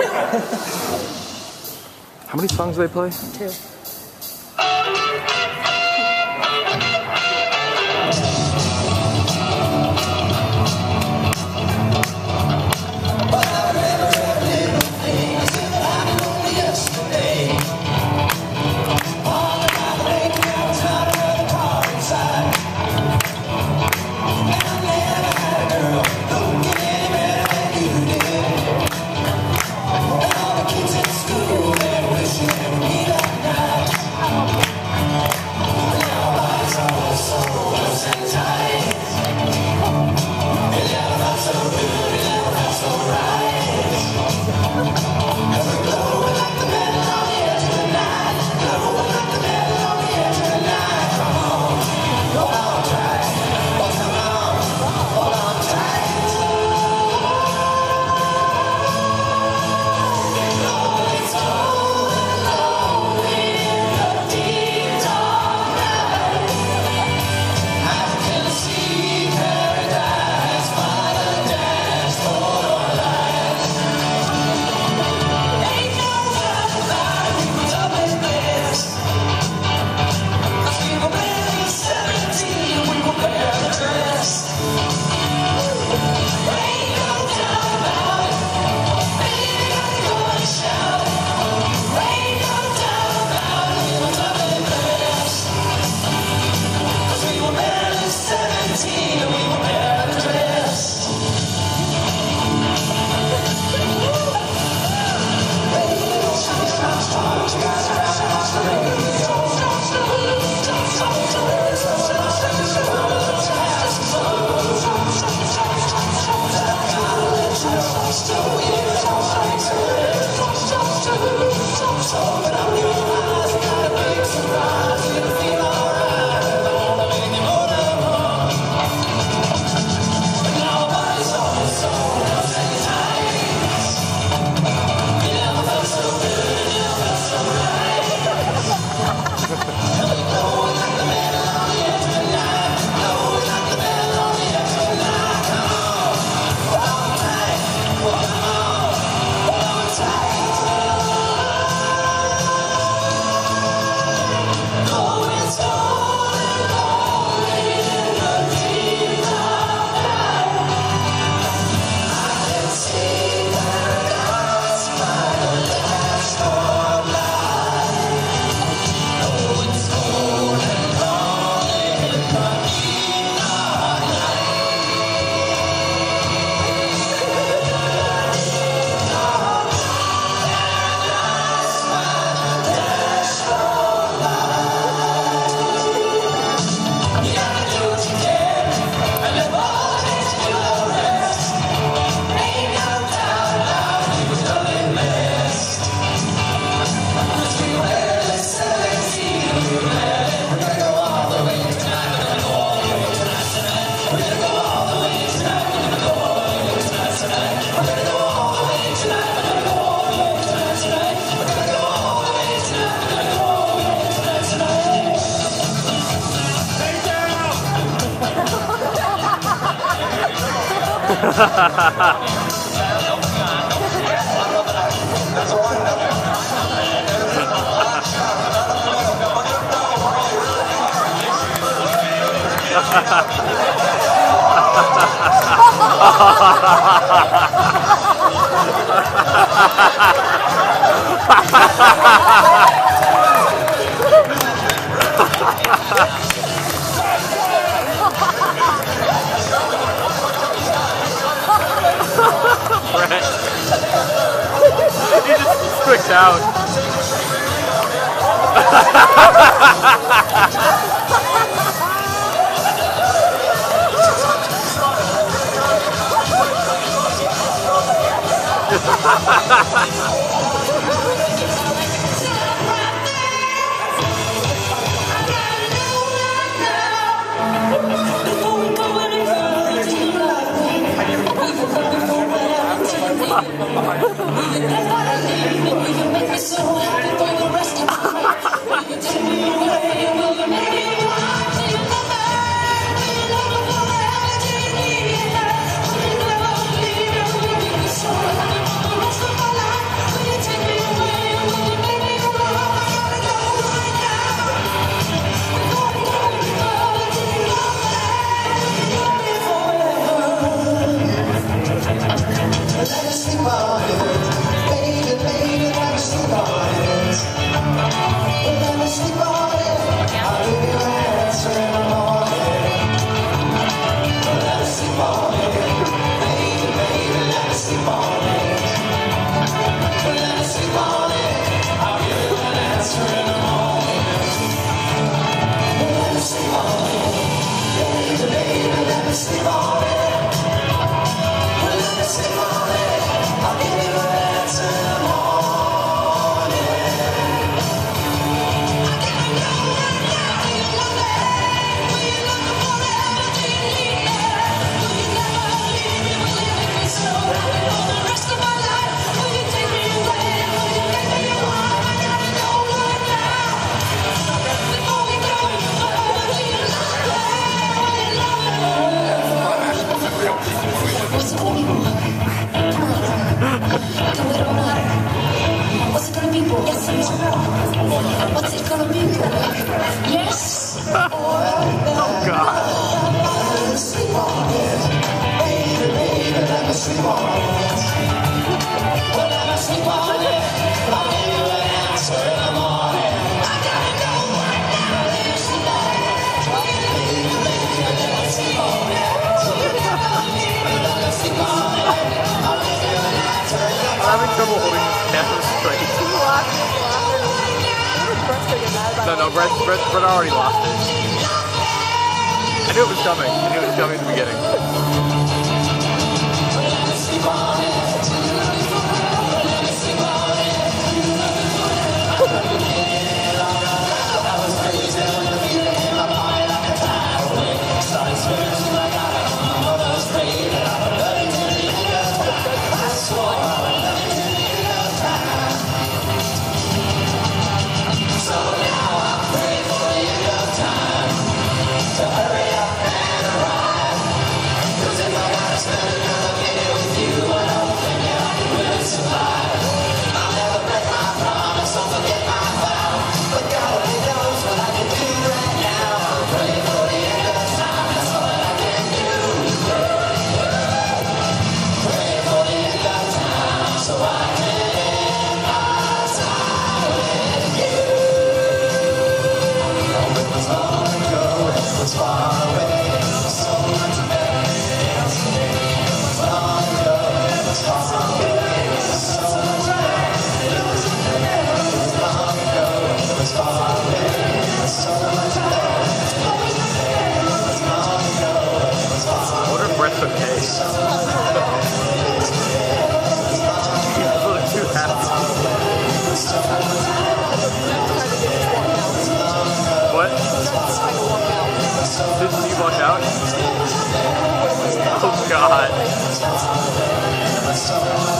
How many songs do they play? 2. He just freaked out. What's it gonna be, boy? Yes, what's it gonna be, boy? Yes or no? Oh God. Let me sleep on it. Baby, baby, let me sleep on it. Well, let me sleep on it. I'll give you an answer in the morning. I gotta go right now. Let me sleep on it. Baby, baby, let me sleep on it. Let me sleep on it. I'll give you an answer in the morning. I'm having trouble holding this camera straight. No, Brett already lost it. I knew it was coming. I knew it was coming in the beginning. Brett's okay. He's a little too happy. What? Did he walk out? Oh God.